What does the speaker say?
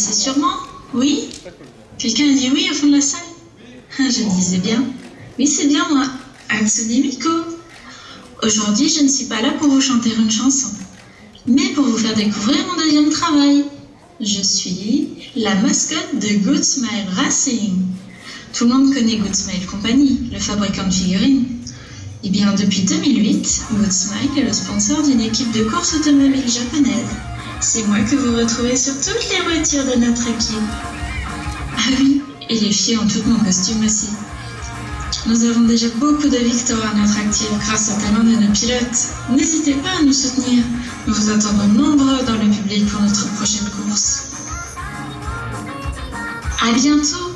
connaissez sûrement. Oui? Quelqu'un a dit oui au fond de la salle? Je disais bien. Oui, c'est bien moi, Hatsune Miku. Aujourd'hui, je ne suis pas là pour vous chanter une chanson, mais pour vous faire découvrir mon deuxième travail. Je suis la mascotte de Good Smile Racing. Tout le monde connaît Good Smile Company, le fabricant de figurines. Eh bien, depuis 2008, Good Smile est le sponsor d'une équipe de course automobile japonaise. C'est moi que vous retrouvez sur toutes les voitures de notre équipe. Ah oui, et les filles ont toutes mon costume aussi. Nous avons déjà beaucoup de victoires à notre actif grâce au talent de nos pilotes. N'hésitez pas à nous soutenir. Nous vous attendons nombreux dans le public pour notre prochaine course. À bientôt!